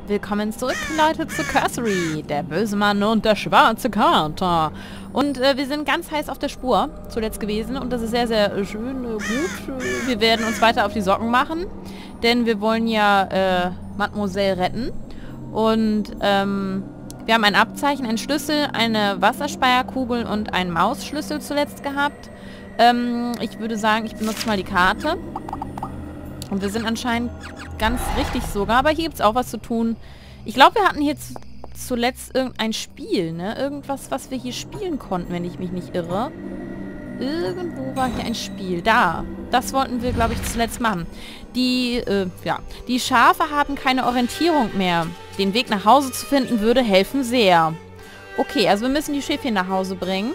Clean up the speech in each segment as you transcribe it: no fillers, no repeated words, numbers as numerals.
Willkommen zurück, Leute, zu Cursory, der böse Mann und der schwarze Kater. Und wir sind ganz heiß auf der Spur zuletzt gewesen und das ist sehr, sehr schön, gut. Wir werden uns weiter auf die Socken machen, denn wir wollen ja Mademoiselle retten. Und wir haben ein Abzeichen, einen Schlüssel, eine Wasserspeierkugel und einen Mausschlüssel zuletzt gehabt. Ich würde sagen, ich benutze mal die Karte. Und wir sind anscheinend ganz richtig sogar. Aber hier gibt es auch was zu tun. Ich glaube, wir hatten hier zuletzt irgendein Spiel, ne? Irgendwas, was wir hier spielen konnten, wenn ich mich nicht irre. Irgendwo war hier ein Spiel. Da. Das wollten wir, glaube ich, zuletzt machen. Die Schafe haben keine Orientierung mehr. Den Weg nach Hause zu finden, würde helfen sehr. Okay, also wir müssen die Schäfchen nach Hause bringen.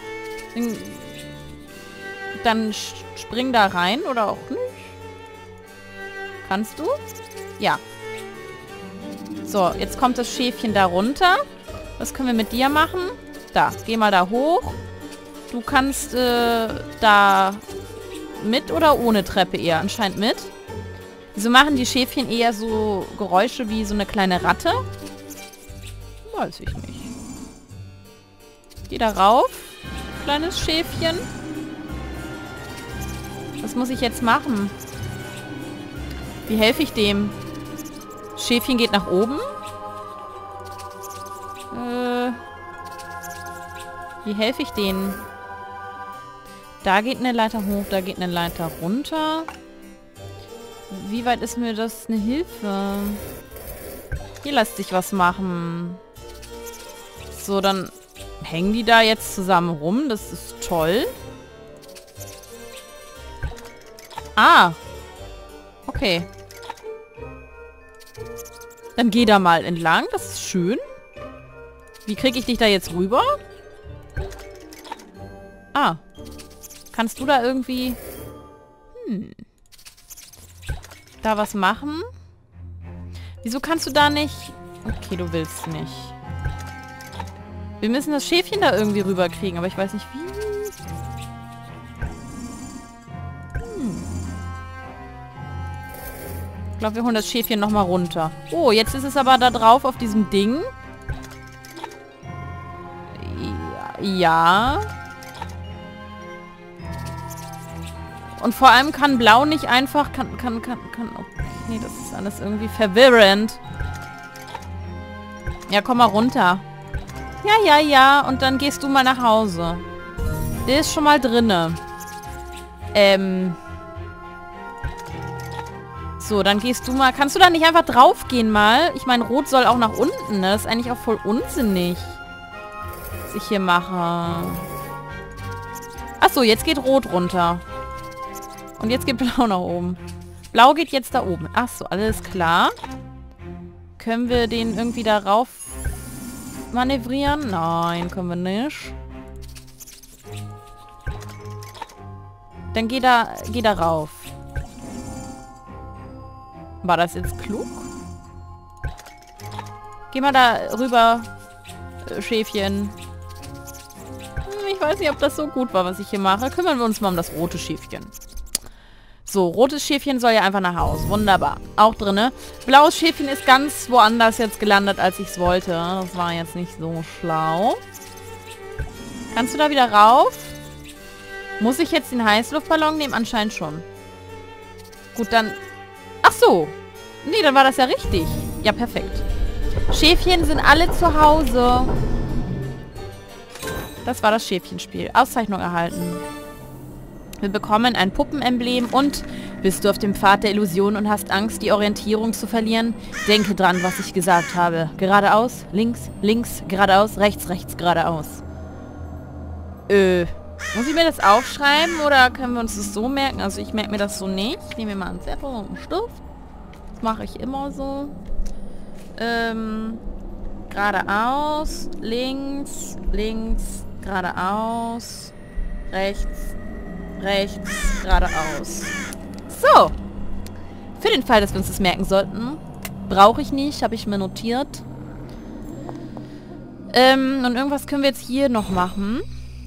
Dann spring da rein oder auch nicht. Kannst du? Ja. So, jetzt kommt das Schäfchen da runter. Was können wir mit dir machen? Da, geh mal da hoch. Du kannst da mit oder ohne Treppe eher? Anscheinend mit. Wieso machen die Schäfchen eher so Geräusche wie so eine kleine Ratte? Weiß ich nicht. Geh da rauf, kleines Schäfchen. Was muss ich jetzt machen? Wie helfe ich dem? Schäfchen geht nach oben. Wie helfe ich denen? Da geht eine Leiter hoch, da geht eine Leiter runter. Wie weit ist mir das eine Hilfe? Hier lässt sich was machen. So, dann hängen die da jetzt zusammen rum. Das ist toll. Ah. Okay. Dann geh da mal entlang. Das ist schön. Wie kriege ich dich da jetzt rüber? Ah. Kannst du da irgendwie... Da was machen? Wieso kannst du da nicht... Okay, du willst nicht. Wir müssen das Schäfchen da irgendwie rüberkriegen, aber ich weiß nicht wie. Ich glaube, wir holen das Schäfchen nochmal runter. Oh, jetzt ist es aber da drauf auf diesem Ding. Ja. Und vor allem kann Blau nicht einfach... Okay, das ist alles irgendwie verwirrend. Ja, komm mal runter. Ja. Und dann gehst du mal nach Hause. Der ist schon mal drinne. So, dann gehst du mal... Kannst du da nicht einfach draufgehen mal? Ich meine, Rot soll auch nach unten, ne? Das ist eigentlich auch voll unsinnig, was ich hier mache. Achso, jetzt geht Rot runter. Und jetzt geht Blau nach oben. Blau geht jetzt da oben. Achso, alles klar. Können wir den irgendwie da rauf manövrieren? Nein, können wir nicht. Dann geh da rauf. War das jetzt klug? Geh mal da rüber, Schäfchen. Ich weiß nicht, ob das so gut war, was ich hier mache. Kümmern wir uns mal um das rote Schäfchen. So, rotes Schäfchen soll ja einfach nach Hause. Wunderbar. Auch drinne. Blaues Schäfchen ist ganz woanders jetzt gelandet, als ich es wollte. Das war jetzt nicht so schlau. Kannst du da wieder rauf? Muss ich jetzt den Heißluftballon nehmen? Anscheinend schon. Gut, dann... Ach so. Nee, dann war das ja richtig. Ja, perfekt. Schäfchen sind alle zu Hause. Das war das Schäfchenspiel. Auszeichnung erhalten. Wir bekommen ein Puppenemblem und bist du auf dem Pfad der Illusion und hast Angst, die Orientierung zu verlieren? Denke dran, was ich gesagt habe. Geradeaus, links, links, geradeaus, rechts, rechts, geradeaus. Muss ich mir das aufschreiben oder können wir uns das so merken? Also ich merke mir das so nicht. Ich nehme mir mal einen Zettel und einen Stift. Das mache ich immer so. Geradeaus, links, links, geradeaus, rechts, rechts, geradeaus. So. Für den Fall, dass wir uns das merken sollten. Brauche ich nicht, habe ich mir notiert. Und irgendwas können wir jetzt hier noch machen.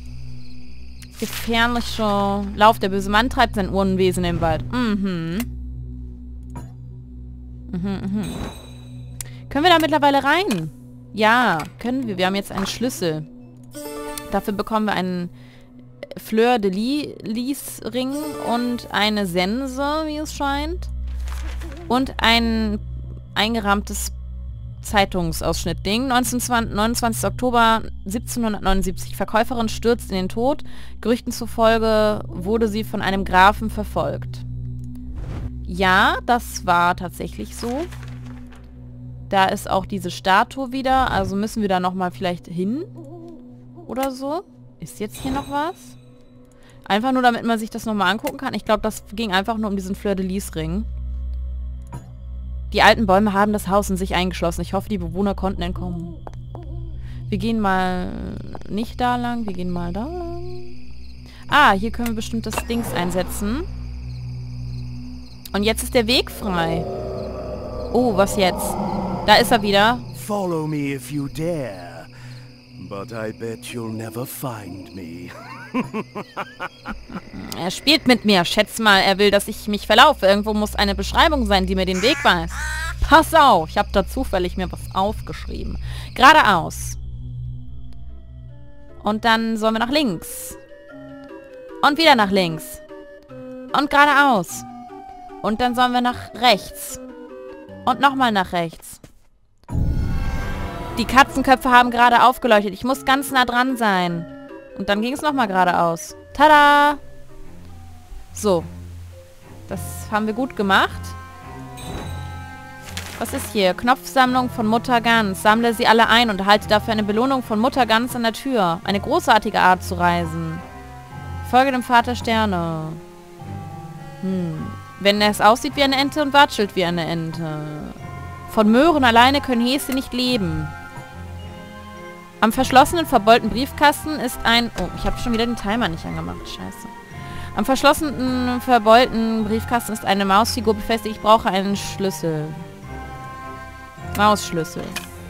Gefährlicher Lauf. Der böse Mann treibt sein Unwesen im Wald. Können wir da mittlerweile rein? Ja, können wir. Wir haben jetzt einen Schlüssel. Dafür bekommen wir einen Fleur de Lis Ring und eine Sense, wie es scheint. Und ein eingerahmtes Zeitungsausschnitt-Ding. 29. Oktober 1779. Verkäuferin stürzt in den Tod. Gerüchten zufolge wurde sie von einem Grafen verfolgt. Ja, das war tatsächlich so. Da ist auch diese Statue wieder. Also müssen wir da nochmal vielleicht hin. Oder so. Ist jetzt hier noch was? Einfach nur, damit man sich das nochmal angucken kann. Ich glaube, das ging einfach nur um diesen Fleur de Lis Ring. Die alten Bäume haben das Haus in sich eingeschlossen. Ich hoffe, die Bewohner konnten entkommen. Wir gehen mal nicht da lang. Wir gehen mal da lang. Ah, hier können wir bestimmt das Dings einsetzen. Und jetzt ist der Weg frei. Oh, was jetzt? Da ist er wieder. Follow me if you dare. But I bet you'll never find me. Er spielt mit mir. Schätz mal, er will, dass ich mich verlaufe. Irgendwo muss eine Beschreibung sein, die mir den Weg weist. Pass auf, ich habe da zufällig mir was aufgeschrieben. Geradeaus. Und dann sollen wir nach links. Und wieder nach links. Und geradeaus. Und dann sollen wir nach rechts. Und nochmal nach rechts. Die Katzenköpfe haben gerade aufgeleuchtet. Ich muss ganz nah dran sein. Und dann ging es nochmal geradeaus. Tada! So. Das haben wir gut gemacht. Was ist hier? Knopfsammlung von Mutter Gans. Sammle sie alle ein und erhalte dafür eine Belohnung von Mutter Gans an der Tür. Eine großartige Art zu reisen. Folge dem Vater Sterne. Wenn es aussieht wie eine Ente und watschelt wie eine Ente. Von Möhren alleine können Häschen nicht leben. Am verschlossenen, verbeulten Briefkasten ist ein... Oh, ich habe schon wieder den Timer nicht angemacht. Scheiße. Am verschlossenen, verbeulten Briefkasten ist eine Mausfigur befestigt. Ich brauche einen Schlüssel. Mausschlüssel.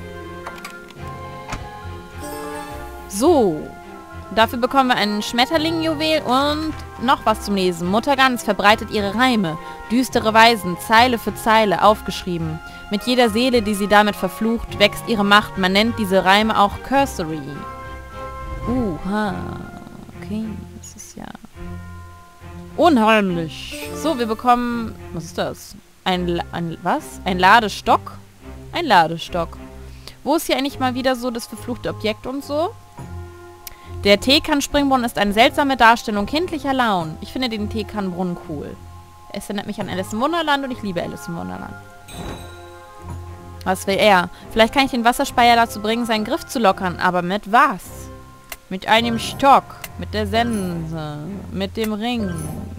So. Dafür bekommen wir einen Schmetterling-Juwel und noch was zum Lesen. Mutter Gans verbreitet ihre Reime. Düstere Weisen, Zeile für Zeile, aufgeschrieben. Mit jeder Seele, die sie damit verflucht, wächst ihre Macht. Man nennt diese Reime auch Cursory. Okay, das ist ja unheimlich. So, wir bekommen... Was ist das? Was? Ein Ladestock? Ein Ladestock. Wo ist hier eigentlich mal wieder so das verfluchte Objekt und so? Der Teekannenspringbrunnen ist eine seltsame Darstellung kindlicher Launen. Ich finde den Teekannenbrunnen cool. Es erinnert mich an Alice im Wunderland und ich liebe Alice im Wunderland. Was will er? Vielleicht kann ich den Wasserspeier dazu bringen, seinen Griff zu lockern. Aber mit was? Mit einem Stock. Mit der Sense. Mit dem Ring.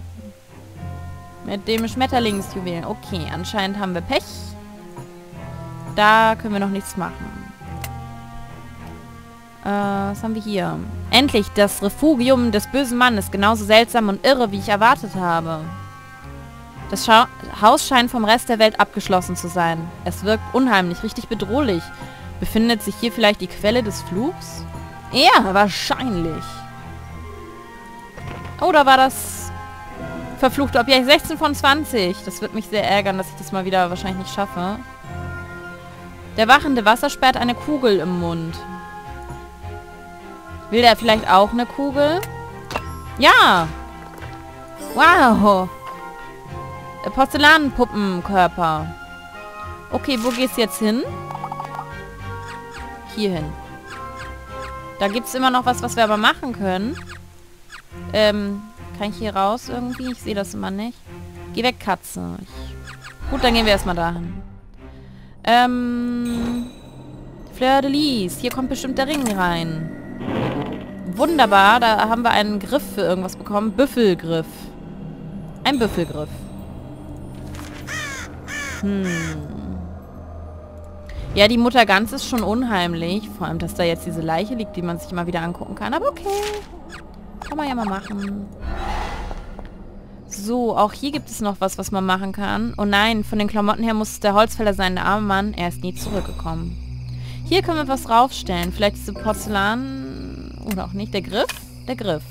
Mit dem Schmetterlingsjuwel. Okay, anscheinend haben wir Pech. Da können wir noch nichts machen. Was haben wir hier? Endlich, das Refugium des bösen Mannes. Genauso seltsam und irre, wie ich erwartet habe. Das Haus scheint vom Rest der Welt abgeschlossen zu sein. Es wirkt unheimlich, richtig bedrohlich. Befindet sich hier vielleicht die Quelle des Fluchs? Ja, wahrscheinlich. Oh, da war das verfluchte Objekt. 16 von 20. Das wird mich sehr ärgern, dass ich das mal wieder wahrscheinlich nicht schaffe. Der wachende Wassersperr hat eine Kugel im Mund. Will der vielleicht auch eine Kugel? Ja! Wow! Porzellanpuppenkörper. Okay, wo geht's jetzt hin? Hier hin. Da gibt's immer noch was wir aber machen können. Kann ich hier raus irgendwie? Ich sehe das immer nicht. Geh weg, Katze. Gut, dann gehen wir erstmal dahin. Fleur de Lis. Hier kommt bestimmt der Ring rein. Wunderbar, da haben wir einen Griff für irgendwas bekommen. Büffelgriff. Ein Büffelgriff. Ja, die Mutter Gans ist schon unheimlich. Vor allem, dass da jetzt diese Leiche liegt, die man sich immer wieder angucken kann. Aber okay. Kann man ja mal machen. So, auch hier gibt es noch was man machen kann. Oh nein, von den Klamotten her muss der Holzfäller sein, der arme Mann. Er ist nie zurückgekommen. Hier können wir was draufstellen. Vielleicht diese Porzellan... Oder auch nicht. Der Griff? Der Griff.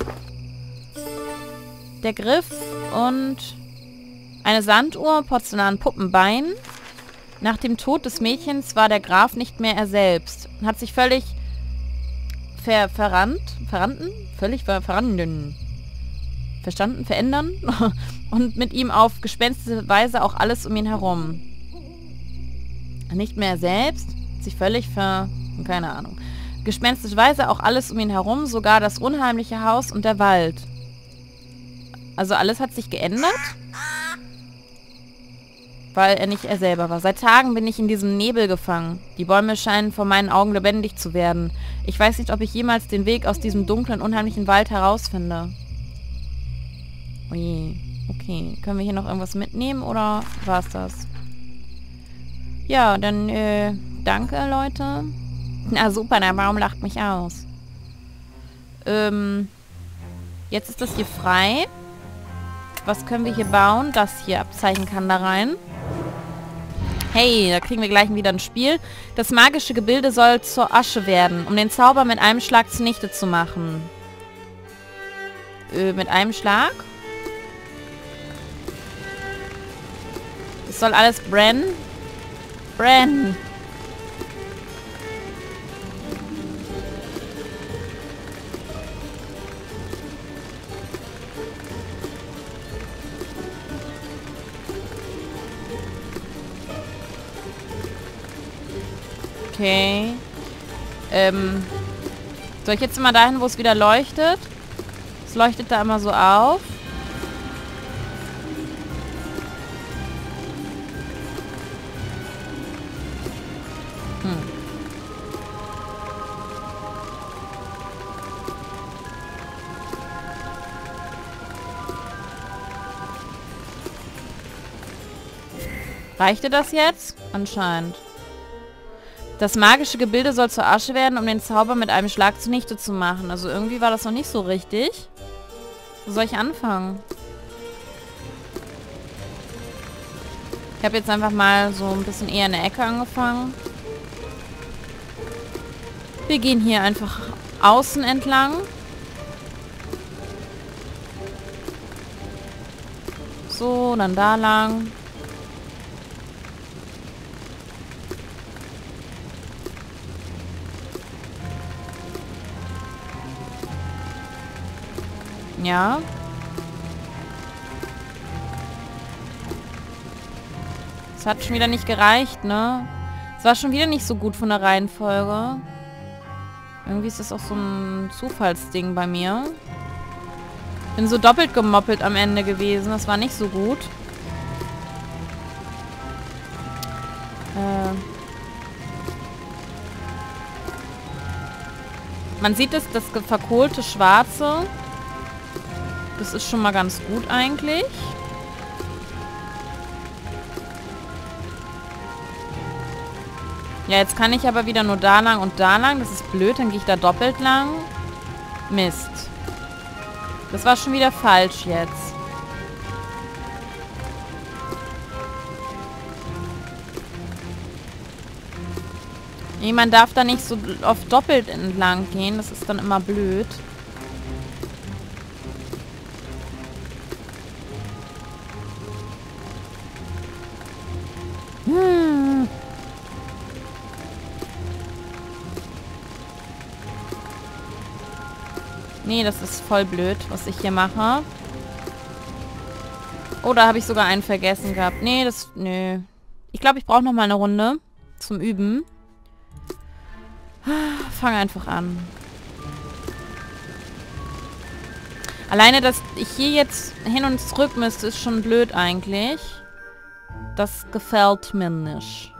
Der Griff und eine Sanduhr, Porzellanpuppenbein. Nach dem Tod des Mädchens war der Graf nicht mehr er selbst. Hat sich völlig verändern und mit ihm auf gespenstische Weise auch alles um ihn herum. Nicht mehr er selbst, sich völlig keine Ahnung. Gespenstische Weise auch alles um ihn herum, sogar das unheimliche Haus und der Wald. Also alles hat sich geändert? Weil er nicht er selber war. Seit Tagen bin ich in diesem Nebel gefangen. Die Bäume scheinen vor meinen Augen lebendig zu werden. Ich weiß nicht, ob ich jemals den Weg aus diesem dunklen, unheimlichen Wald herausfinde. Oje. Okay. Können wir hier noch irgendwas mitnehmen oder war's das? Ja, dann, danke, Leute. Na super, der Baum lacht mich aus. Jetzt ist das hier frei. Was können wir hier bauen? Das hier, Abzeichen kann da rein. Hey, da kriegen wir gleich wieder ein Spiel. Das magische Gebilde soll zur Asche werden, um den Zauber mit einem Schlag zunichte zu machen. Mit einem Schlag? Es soll alles brennen. Brennen. Okay. Soll ich jetzt immer dahin, wo es wieder leuchtet? Es leuchtet da immer so auf. Reichte das jetzt? Anscheinend. Das magische Gebilde soll zur Asche werden, um den Zauber mit einem Schlag zunichte zu machen. Also irgendwie war das noch nicht so richtig. Wo soll ich anfangen? Ich habe jetzt einfach mal so ein bisschen eher in der Ecke angefangen. Wir gehen hier einfach außen entlang. So, dann da lang. Ja. Es hat schon wieder nicht gereicht, ne? Es war schon wieder nicht so gut von der Reihenfolge. Irgendwie ist das auch so ein Zufallsding bei mir. Bin so doppelt gemoppelt am Ende gewesen. Das war nicht so gut. Man sieht das verkohlte Schwarze. Das ist schon mal ganz gut eigentlich. Ja, jetzt kann ich aber wieder nur da lang und da lang. Das ist blöd, dann gehe ich da doppelt lang. Mist. Das war schon wieder falsch jetzt. Nee, man darf da nicht so oft doppelt entlang gehen. Das ist dann immer blöd. Nee, das ist voll blöd, was ich hier mache. Oh, da habe ich sogar einen vergessen gehabt. Nee, nö. Ich glaube, ich brauche noch mal eine Runde zum Üben. Fang einfach an. Alleine, dass ich hier jetzt hin und zurück müsste, ist schon blöd eigentlich. Das gefällt mir nicht.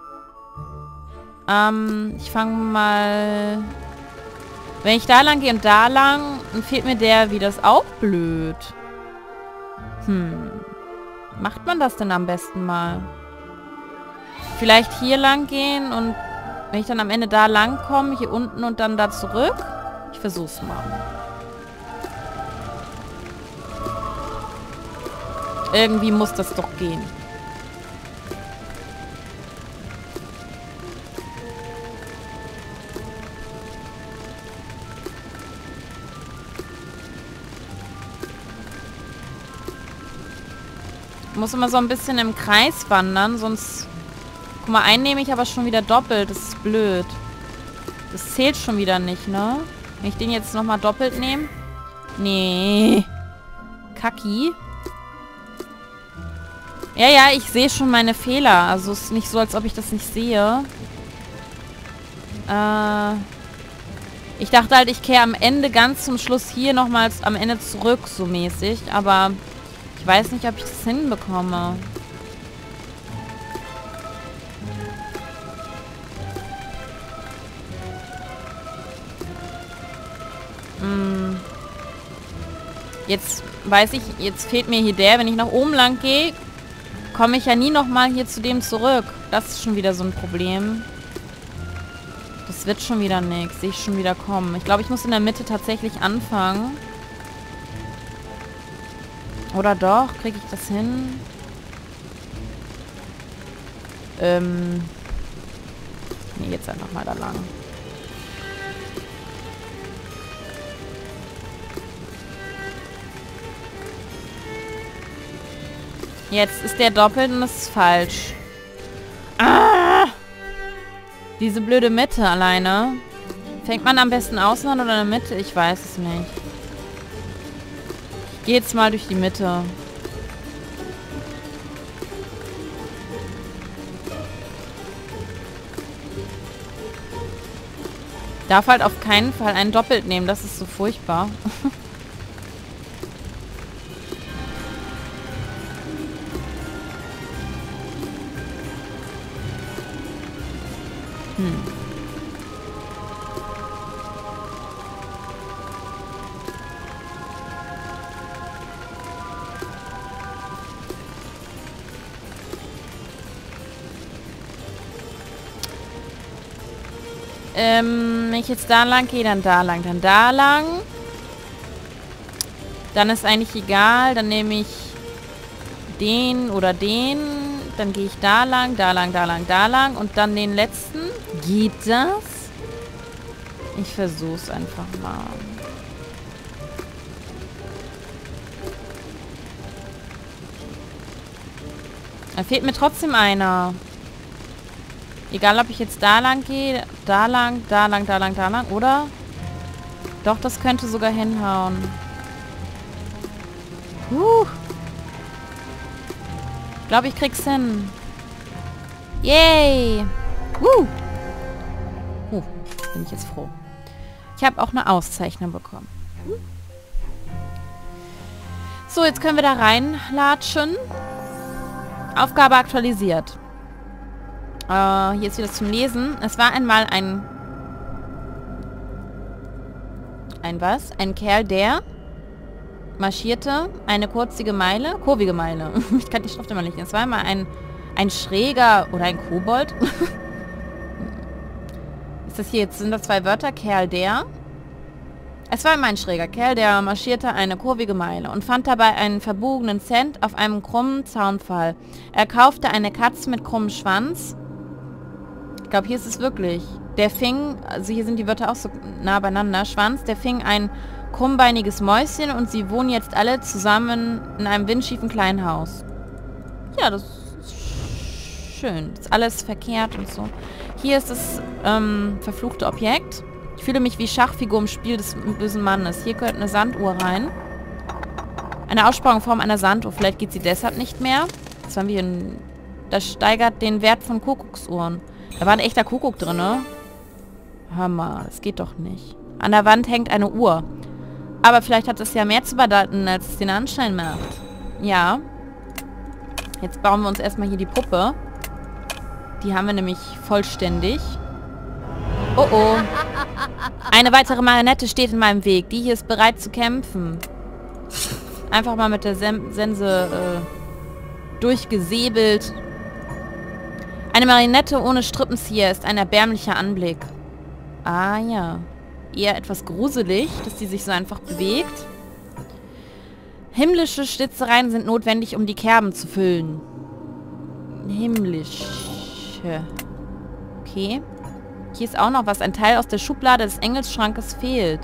Ich fange mal... Wenn ich da lang gehe und da lang, dann fehlt mir der wieder. Ist auch blöd. Macht man das denn am besten mal? Vielleicht hier lang gehen und wenn ich dann am Ende da lang komme, hier unten und dann da zurück? Ich versuch's mal. Irgendwie muss das doch gehen. Ich muss immer so ein bisschen im Kreis wandern, sonst Guck mal, einen nehme ich aber schon wieder doppelt. Das ist blöd. Das zählt schon wieder nicht, ne? Wenn ich den jetzt nochmal doppelt nehme. Nee. Kacki. Ja, ja, ich sehe schon meine Fehler. Also es ist nicht so, als ob ich das nicht sehe. Ich dachte halt, ich kehre am Ende ganz zum Schluss hier nochmals am Ende zurück, so mäßig. Aber ich weiß nicht, ob ich das hinbekomme. Jetzt weiß ich, jetzt fehlt mir hier der. Wenn ich nach oben lang gehe, komme ich ja nie nochmal hier zu dem zurück. Das ist schon wieder so ein Problem. Das wird schon wieder nichts. Sehe ich schon wieder kommen. Ich glaube, ich muss in der Mitte tatsächlich anfangen. Oder doch? Kriege ich das hin? Nee, jetzt einfach mal da lang. Jetzt ist der doppelt und das ist falsch. Ah! Diese blöde Mitte alleine. Fängt man am besten außen an oder in der Mitte? Ich weiß es nicht. Ich gehe jetzt mal durch die Mitte. Darf halt auf keinen Fall einen doppelt nehmen. Das ist so furchtbar. Wenn ich jetzt da lang gehe, dann da lang, dann da lang. Dann ist eigentlich egal. Dann nehme ich den oder den. Dann gehe ich da lang, da lang, da lang, da lang. Und dann den letzten. Geht das? Ich versuch's einfach mal. Da fehlt mir trotzdem einer. Egal, ob ich jetzt da lang gehe, da lang, da lang, da lang, da lang, oder? Doch, das könnte sogar hinhauen. Ich glaube, ich krieg's hin. Yay! Bin ich jetzt froh. Ich habe auch eine Auszeichnung bekommen. So, jetzt können wir da reinlatschen. Aufgabe aktualisiert. Hier ist wieder zum Lesen. Es war einmal ein Kerl, der marschierte eine kurvige Meile. Ich kann die Schrift immer nicht lesen. Es war einmal ein Schräger oder ein Kobold. Ist das hier jetzt, sind das zwei Wörter? Kerl, der. Es war einmal ein schräger Kerl, der marschierte eine kurvige Meile und fand dabei einen verbogenen Cent auf einem krummen Zaunpfahl. Er kaufte eine Katze mit krummem Schwanz. Ich glaube, hier ist es wirklich. Der fing, also hier sind die Wörter auch so nah beieinander. Schwanz, der fing ein krummbeiniges Mäuschen und sie wohnen jetzt alle zusammen in einem windschiefen kleinen Haus. Ja, das ist schön. Das ist alles verkehrt und so. Hier ist das verfluchte Objekt. Ich fühle mich wie Schachfigur im Spiel des bösen Mannes. Hier gehört eine Sanduhr rein. Eine Aussparung in Form einer Sanduhr. Vielleicht geht sie deshalb nicht mehr. Das haben wir in, das steigert den Wert von Kuckucksuhren. Da war ein echter Kuckuck drin, ne? Hör mal, das geht doch nicht. An der Wand hängt eine Uhr. Aber vielleicht hat es ja mehr zu bedeuten, als es den Anschein macht. Ja. Jetzt bauen wir uns erstmal hier die Puppe. Die haben wir nämlich vollständig. Oh oh. Eine weitere Marionette steht in meinem Weg. Die hier ist bereit zu kämpfen. Einfach mal mit der Sense durchgesäbelt. Eine Marionette ohne Strippenzieher ist ein erbärmlicher Anblick. Ah ja. Eher etwas gruselig, dass die sich so einfach bewegt. Himmlische Schnitzereien sind notwendig, um die Kerben zu füllen. Himmlische. Okay. Hier ist auch noch was. Ein Teil aus der Schublade des Engelsschrankes fehlt.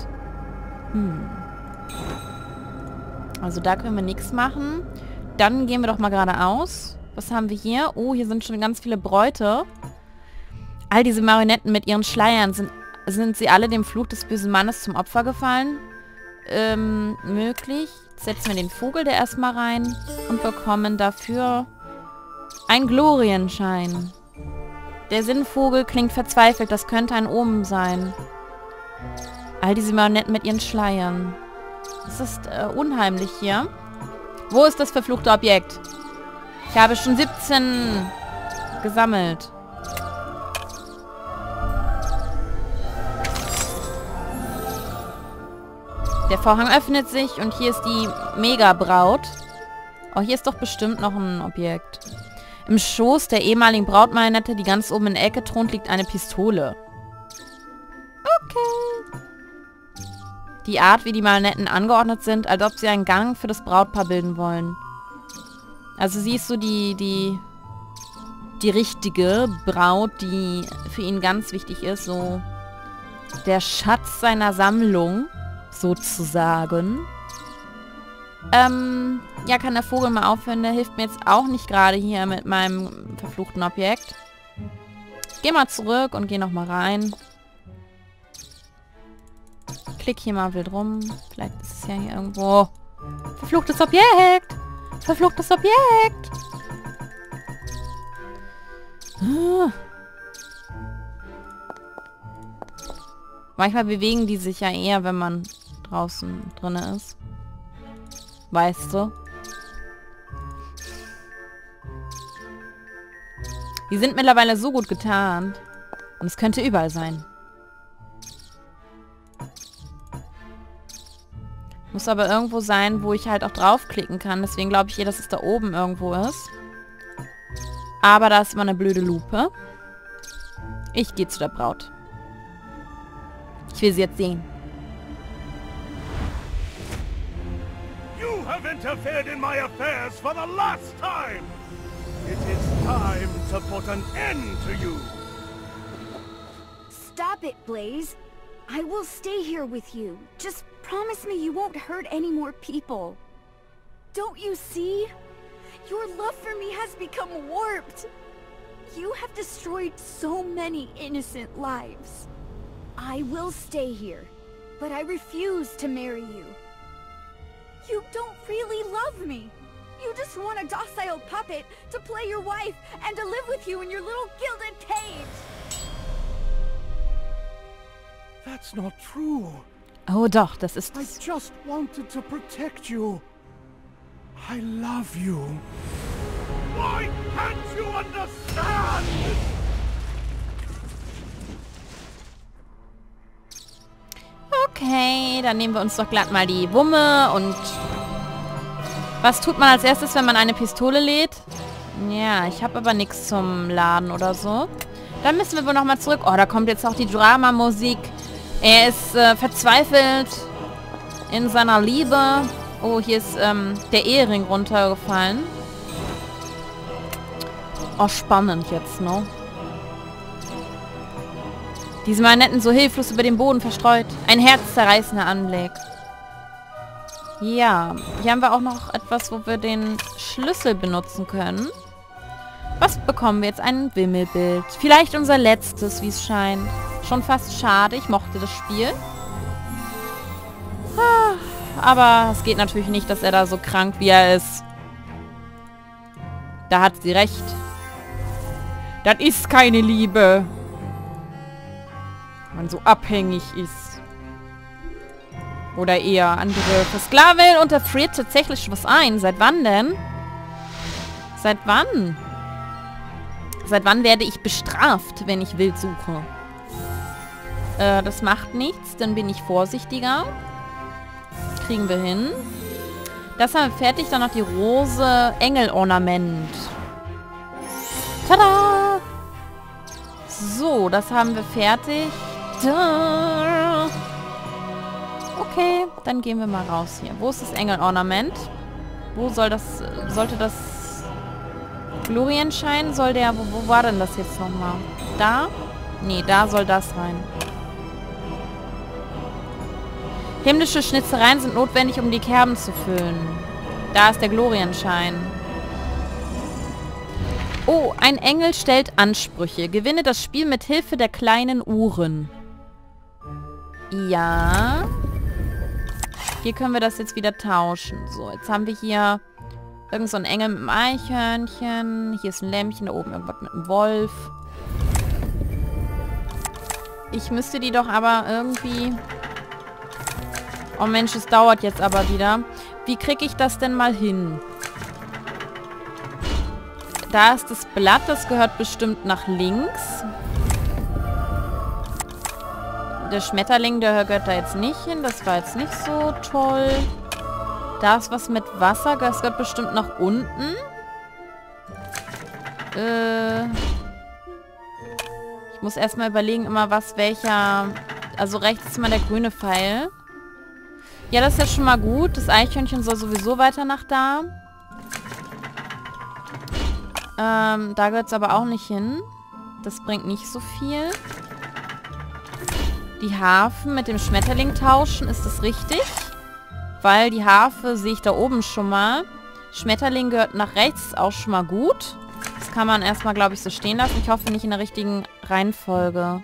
Also da können wir nichts machen. Dann gehen wir doch mal geradeaus. Was haben wir hier? Oh, hier sind schon ganz viele Bräute. All diese Marionetten mit ihren Schleiern, sind sie alle dem Fluch des bösen Mannes zum Opfer gefallen? Möglich. Setzen wir den Vogel da erstmal rein und bekommen dafür einen Glorienschein. Der Sinnvogel klingt verzweifelt, das könnte ein Omen sein. All diese Marionetten mit ihren Schleiern. Das ist unheimlich hier. Wo ist das verfluchte Objekt? Ich habe schon 17 gesammelt. Der Vorhang öffnet sich und hier ist die Mega-Braut. Oh, hier ist doch bestimmt noch ein Objekt. Im Schoß der ehemaligen Brautmarionette, die ganz oben in der Ecke thront, liegt eine Pistole. Okay. Die Art, wie die Marionetten angeordnet sind, als ob sie einen Gang für das Brautpaar bilden wollen. Also sie ist so die richtige Braut, die für ihn ganz wichtig ist. So der Schatz seiner Sammlung, sozusagen. Ja, kann der Vogel mal aufhören. Der hilft mir jetzt auch nicht gerade hier mit meinem verfluchten Objekt. Geh mal zurück und geh nochmal rein. Klick hier mal wild rum. Vielleicht ist es ja hier irgendwo. Verfluchtes Objekt! Verfluchtes Objekt! Manchmal bewegen die sich ja eher, wenn man draußen drin ist. Weißt du? Die sind mittlerweile so gut getarnt. Und es könnte überall sein. Muss aber irgendwo sein, wo ich halt auch draufklicken kann. Deswegen glaube ich dass es da oben irgendwo ist. Aber da ist immer eine blöde Lupe. Ich gehe zu der Braut. Ich will sie jetzt sehen. You have interfered in my affairs for the last time. It is time to put an end to you. Stop it, Blaze. I will stay here with you. Just promise me you won't hurt any more people. Don't you see? Your love for me has become warped. You have destroyed so many innocent lives. I will stay here, but I refuse to marry you. You don't really love me. You just want a docile puppet to play your wife and to live with you in your little gilded cage. That's not true. Oh doch, das ist I es. just wanted to protect you. I love you. Why can't you understand? Okay, dann nehmen wir uns doch glatt mal die Wumme und... Was tut man als erstes, wenn man eine Pistole lädt? Ja, ich habe aber nichts zum Laden oder so. Dann müssen wir wohl nochmal zurück. Oh, da kommt jetzt auch die Drama-Musik. Er ist verzweifelt in seiner Liebe. Oh, hier ist der Ehering runtergefallen. Oh, spannend jetzt, ne? Diese Marionetten so hilflos über den Boden verstreut. Ein herzzerreißender Anblick. Ja, hier haben wir auch noch etwas, wo wir den Schlüssel benutzen können. Was bekommen wir jetzt? Ein Wimmelbild. Vielleicht unser letztes, wie es scheint. Schon fast schade. Ich mochte das Spiel. Aber es geht natürlich nicht, dass er da so krank wie er ist. Da hat sie recht. Das ist keine Liebe. Wenn man so abhängig ist. Oder eher andere versklaven und er friert tatsächlich was ein. Seit wann denn? Seit wann? Seit wann werde ich bestraft, wenn ich wild suche? Das macht nichts, dann bin ich vorsichtiger. Kriegen wir hin. Das haben wir fertig, dann noch die Rose Engelornament. Tada! So, das haben wir fertig. Da. Okay, dann gehen wir mal raus hier. Wo ist das Engelornament? Wo soll das... Sollte das... Glorienschein? Soll der... Wo war denn das jetzt nochmal? Da? Nee, da soll das rein. Himmlische Schnitzereien sind notwendig, um die Kerben zu füllen. Da ist der Glorienschein. Oh, ein Engel stellt Ansprüche. Gewinne das Spiel mit Hilfe der kleinen Uhren. Ja. Hier können wir das jetzt wieder tauschen. So, jetzt haben wir hier irgend so einen Engel mit einem Eichhörnchen. Hier ist ein Lämmchen, da oben irgendwas mit einem Wolf. Ich müsste die doch aber irgendwie... Oh Mensch, es dauert jetzt aber wieder. Wie kriege ich das denn mal hin? Da ist das Blatt, das gehört bestimmt nach links. Der Schmetterling, der gehört da jetzt nicht hin. Das war jetzt nicht so toll. Da ist was mit Wasser, das gehört bestimmt nach unten. Ich muss erstmal überlegen, immer was welcher... Also rechts ist immer der grüne Pfeil. Ja, das ist ja schon mal gut. Das Eichhörnchen soll sowieso weiter nach da. Da gehört es aber auch nicht hin. Das bringt nicht so viel. Die Harfe mit dem Schmetterling tauschen, ist das richtig? Weil die Harfe sehe ich da oben schon mal. Schmetterling gehört nach rechts, auch schon mal gut. Das kann man erstmal, glaube ich, so stehen lassen. Ich hoffe nicht in der richtigen Reihenfolge.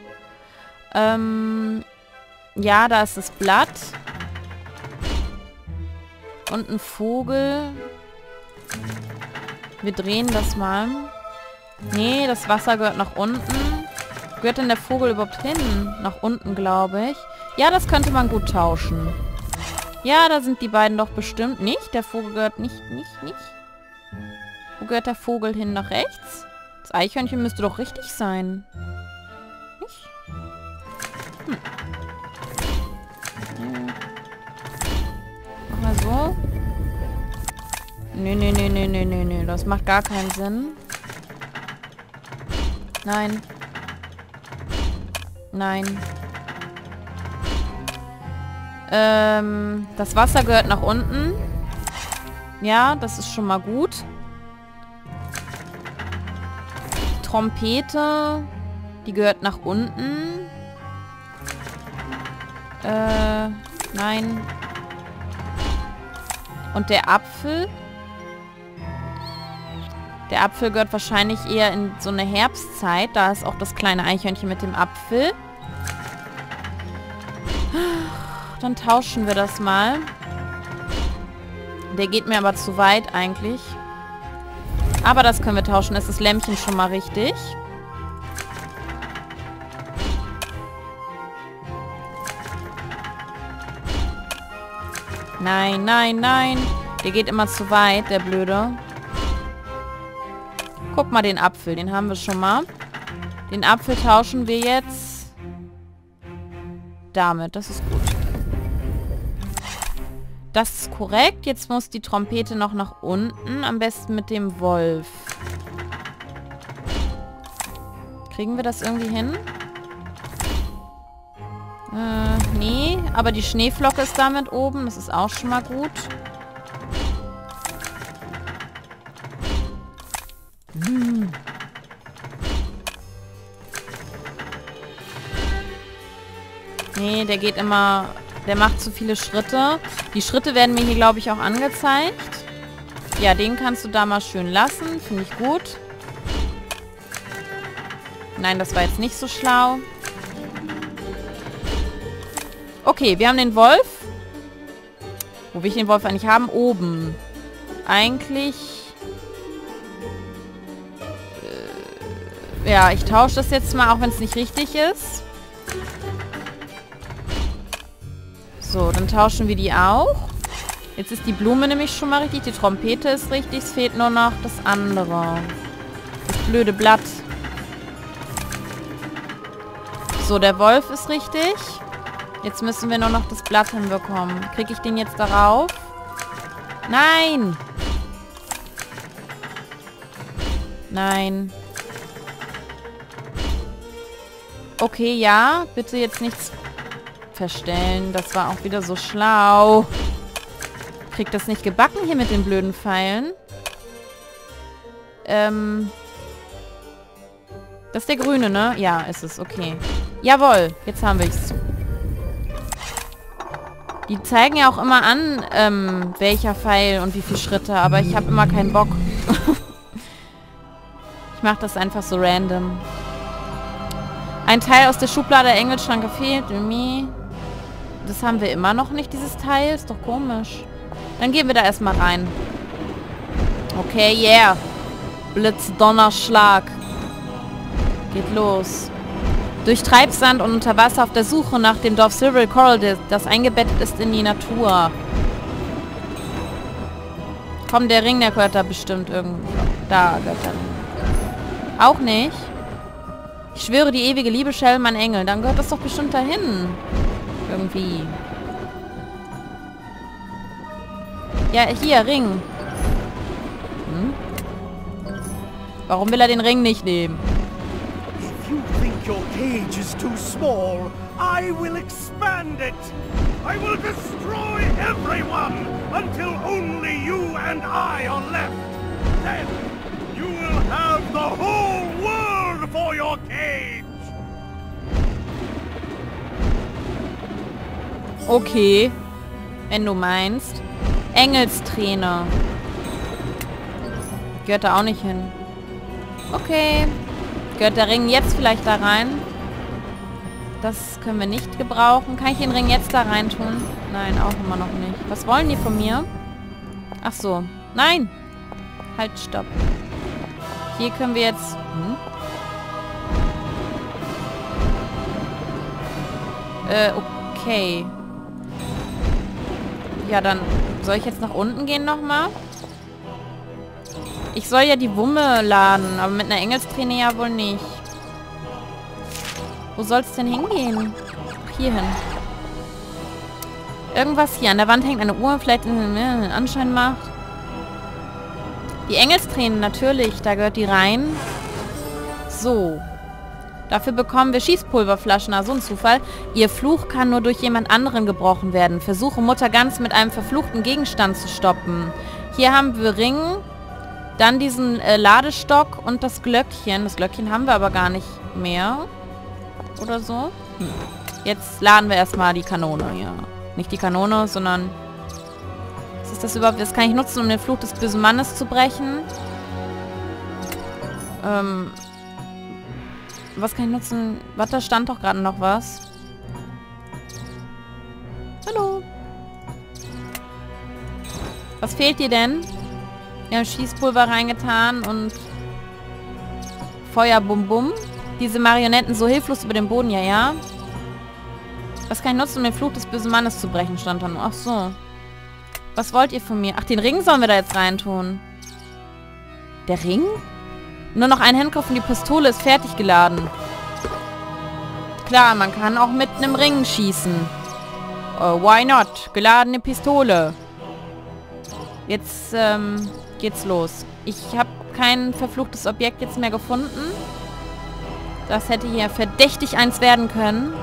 Ja, da ist das Blatt. Und ein Vogel. Wir drehen das mal. Nee, das Wasser gehört nach unten. Gehört denn der Vogel überhaupt hin? Nach unten, glaube ich. Ja, das könnte man gut tauschen. Ja, da sind die beiden doch bestimmt nicht. Der Vogel gehört nicht. Wo gehört der Vogel hin? Nach rechts? Das Eichhörnchen müsste doch richtig sein. Nicht? Mach mal so. Nee. Das macht gar keinen Sinn. Nein. Das Wasser gehört nach unten. Ja, das ist schon mal gut. Die Trompete, die gehört nach unten. Nein. Und der Apfel? Der Apfel gehört wahrscheinlich eher in so eine Herbstzeit. Da ist auch das kleine Eichhörnchen mit dem Apfel. Dann tauschen wir das mal. Der geht mir aber zu weit eigentlich. Aber das können wir tauschen. Ist das Lämmchen schon mal richtig? Nein. Der geht immer zu weit, der Blöde. Guck mal, den Apfel, den haben wir schon mal. Den Apfel tauschen wir jetzt damit. Das ist gut. Das ist korrekt. Jetzt muss die Trompete noch nach unten. Am besten mit dem Wolf. Kriegen wir das irgendwie hin? Nee. Aber die Schneeflocke ist damit oben. Das ist auch schon mal gut. Nee, der geht immer... Der macht zu viele Schritte. Die Schritte werden mir hier, glaube ich, auch angezeigt. Ja, den kannst du da mal schön lassen. Finde ich gut. Nein, das war jetzt nicht so schlau. Okay, wir haben den Wolf. Wo will ich den Wolf eigentlich haben? Oben. Eigentlich... ja, ich tausche das jetzt mal, auch wenn es nicht richtig ist. So, dann tauschen wir die auch. Jetzt ist die Blume nämlich schon mal richtig. Die Trompete ist richtig. Es fehlt nur noch das andere. Das blöde Blatt. So, der Wolf ist richtig. Jetzt müssen wir nur noch das Blatt hinbekommen. Kriege ich den jetzt darauf? Nein! Nein. Okay, ja. Bitte jetzt nichts verstellen. Das war auch wieder so schlau. Krieg das nicht gebacken hier mit den blöden Pfeilen. Das ist der grüne, ne? Ja, ist es. Okay. Jawohl. Jetzt haben wir es. Die zeigen ja auch immer an, welcher Pfeil und wie viele Schritte. Aber ich habe immer keinen Bock. Ich mache das einfach so random. Ein Teil aus der Schublade der Engelschranke fehlt. Das haben wir immer noch nicht, dieses Teil. Ist doch komisch. Dann gehen wir da erstmal rein. Okay, yeah. Blitzdonnerschlag. Geht los. Durch Treibsand und unter Wasser auf der Suche nach dem Dorf Silver Coral, das eingebettet ist in die Natur. Komm, der Ring, der gehört da bestimmt irgendwo. Da gehört der Ring. Auch nicht. Ich schwöre die ewige Liebe, Shell, mein Engel. Dann gehört das doch bestimmt dahin. Irgendwie. Ja, hier, Ring. Hm? Warum will er den Ring nicht nehmen? If you think your cage is too small, I will expand it. I will destroy everyone until only you and I are left. Then you will have the whole world for your cage. Okay. Wenn du meinst. Engelsträne. Gehört da auch nicht hin. Okay. Gehört der Ring jetzt vielleicht da rein? Das können wir nicht gebrauchen. Kann ich den Ring jetzt da rein tun? Nein, auch immer noch nicht. Was wollen die von mir? Ach so. Nein. Halt, stopp. Hier können wir jetzt... Okay. Ja, dann soll ich jetzt nach unten gehen nochmal? Ich soll ja die Wumme laden, aber mit einer Engelsträne ja wohl nicht. Wo soll es denn hingehen? Ach, hier hin. Irgendwas hier. An der Wand hängt eine Uhr, vielleicht einen Anschein macht. Die Engelstränen natürlich, da gehört die rein. So. Dafür bekommen wir Schießpulverflaschen, also ein Zufall. Ihr Fluch kann nur durch jemand anderen gebrochen werden. Versuche Mutter Gans mit einem verfluchten Gegenstand zu stoppen. Hier haben wir Ring, dann diesen Ladestock und das Glöckchen. Das Glöckchen haben wir aber gar nicht mehr. Oder so. Jetzt laden wir erstmal die Kanone. Ja. Nicht die Kanone, sondern... Was ist das überhaupt? Das kann ich nutzen, um den Fluch des bösen Mannes zu brechen. Was kann ich nutzen? Warte, da stand doch gerade noch was. Hallo. Was fehlt dir denn? Wir haben Schießpulver reingetan und Feuer bum bum. Diese Marionetten so hilflos über den Boden, ja, ja. Was kann ich nutzen, um den Fluch des bösen Mannes zu brechen, stand dann. Ach so. Was wollt ihr von mir? Ach, den Ring sollen wir da jetzt reintun. Der Ring? Nur noch ein Handgriff und die Pistole ist fertig geladen. Klar, man kann auch mit einem Ring schießen. Why not? Geladene Pistole. Jetzt geht's los. Ich habe kein verfluchtes Objekt jetzt mehr gefunden. Das hätte hier verdächtig eins werden können.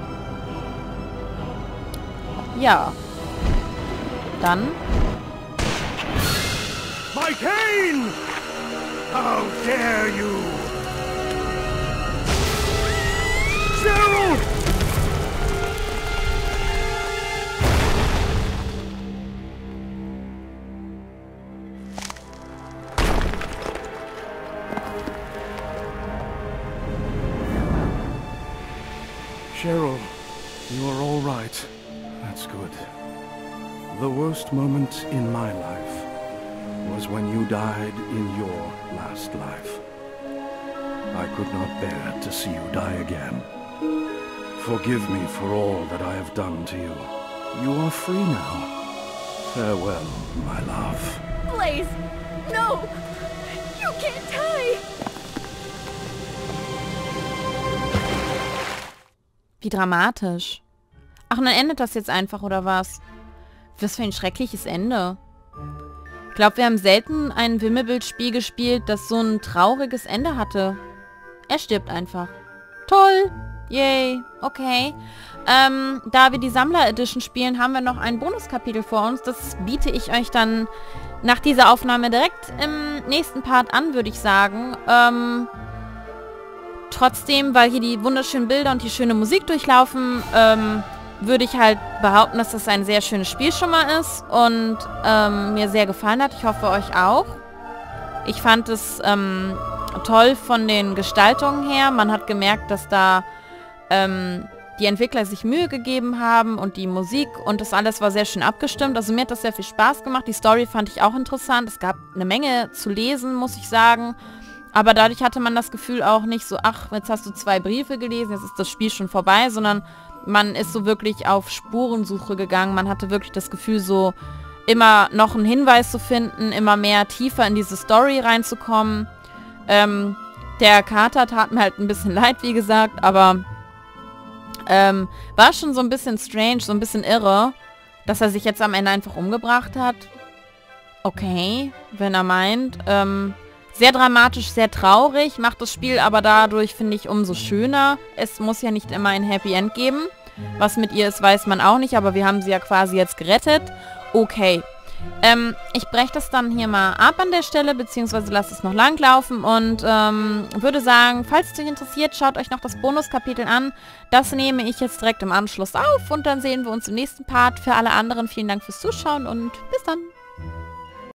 Ja. Dann. My cane! How dare you! Cheryl! Cheryl, you are all right. That's good. The worst moment in my life was when you died in your last life. I could not bear to see you die again. Forgive me for all that I have done to you. You are free now. Farewell, my love. Blaze! No! You can't die! Wie dramatisch. Ach, und dann endet das jetzt einfach, oder was? Was für ein schreckliches Ende. Ich glaube, wir haben selten ein Wimmelbildspiel gespielt, das so ein trauriges Ende hatte. Er stirbt einfach. Toll. Yay. Okay. Da wir die Sammler-Edition spielen, haben wir noch ein Bonuskapitel vor uns. Das biete ich euch dann nach dieser Aufnahme direkt im nächsten Part an, würde ich sagen. Trotzdem, weil hier die wunderschönen Bilder und die schöne Musik durchlaufen, würde ich halt behaupten, dass das ein sehr schönes Spiel schon mal ist und mir sehr gefallen hat. Ich hoffe, euch auch. Ich fand es toll von den Gestaltungen her. Man hat gemerkt, dass da die Entwickler sich Mühe gegeben haben und die Musik und das alles war sehr schön abgestimmt. Also mir hat das sehr viel Spaß gemacht. Die Story fand ich auch interessant. Es gab eine Menge zu lesen, muss ich sagen. Aber dadurch hatte man das Gefühl auch nicht so, ach, jetzt hast du 2 Briefe gelesen, jetzt ist das Spiel schon vorbei, sondern man ist so wirklich auf Spurensuche gegangen. Man hatte wirklich das Gefühl, so immer noch einen Hinweis zu finden, immer mehr tiefer in diese Story reinzukommen. Der Kater tat mir halt ein bisschen leid, wie gesagt, aber war schon so ein bisschen strange, so ein bisschen irre, dass er sich jetzt am Ende einfach umgebracht hat. Okay, wenn er meint. Sehr dramatisch, sehr traurig, macht das Spiel aber dadurch, finde ich, umso schöner. Es muss ja nicht immer ein Happy End geben. Was mit ihr ist, weiß man auch nicht, aber wir haben sie ja quasi jetzt gerettet. Okay. Ich breche das dann hier mal ab an der Stelle, beziehungsweise lasse es noch lang laufen und würde sagen, falls es euch interessiert, schaut euch noch das Bonuskapitel an. Das nehme ich jetzt direkt im Anschluss auf und dann sehen wir uns im nächsten Part. Für alle anderen vielen Dank fürs Zuschauen und bis dann.